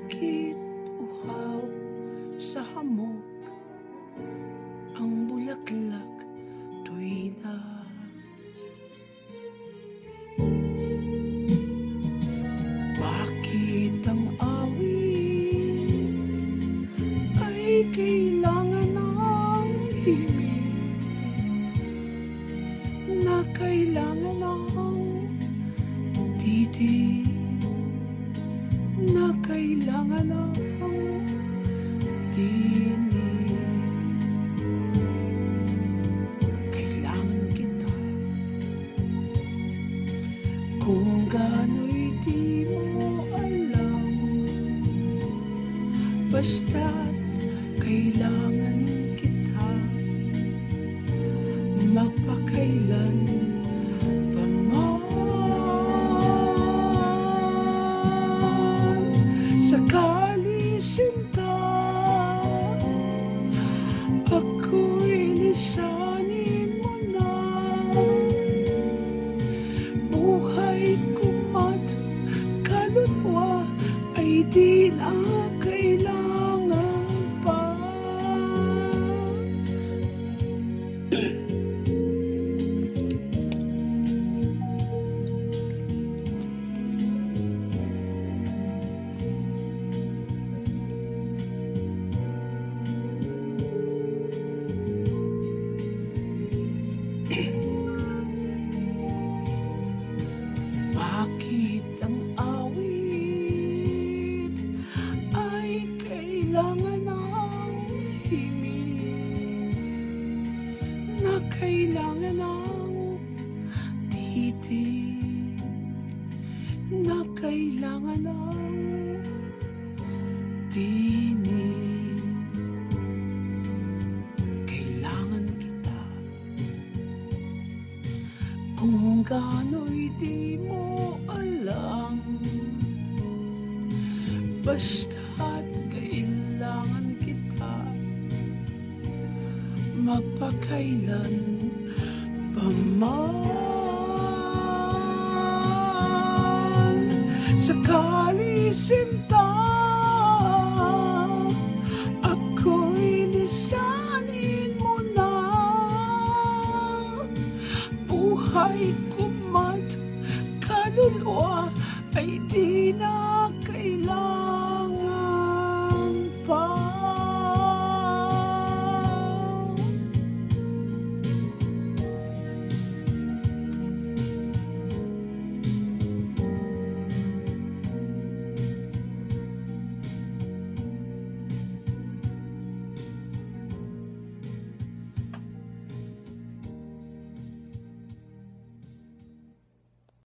Bakit uhaw sa hamog ang bulaklak tuwi na? Bakit ang awit ay kailangan ng himig na kailangan ng titig na kailangan ng tinig? Kailangan kita kung gano'y di mo alam, basta't kailangan kita magpakailan pa man. Sakali sinta ako'y lisanin mo na, buhay kumat kaluluwa ay di na kailangan pa. Bakit ang awit ay kailangan ng himig na kailangan ng titig na kailangan ng tinig? Kailangan kita kung gano'y di mo alam, basta't kailangan kita magpakailan pa man. Sakali sinta ako'y lisanin mo na, buhay kumat kaluluwa ay di na kailangan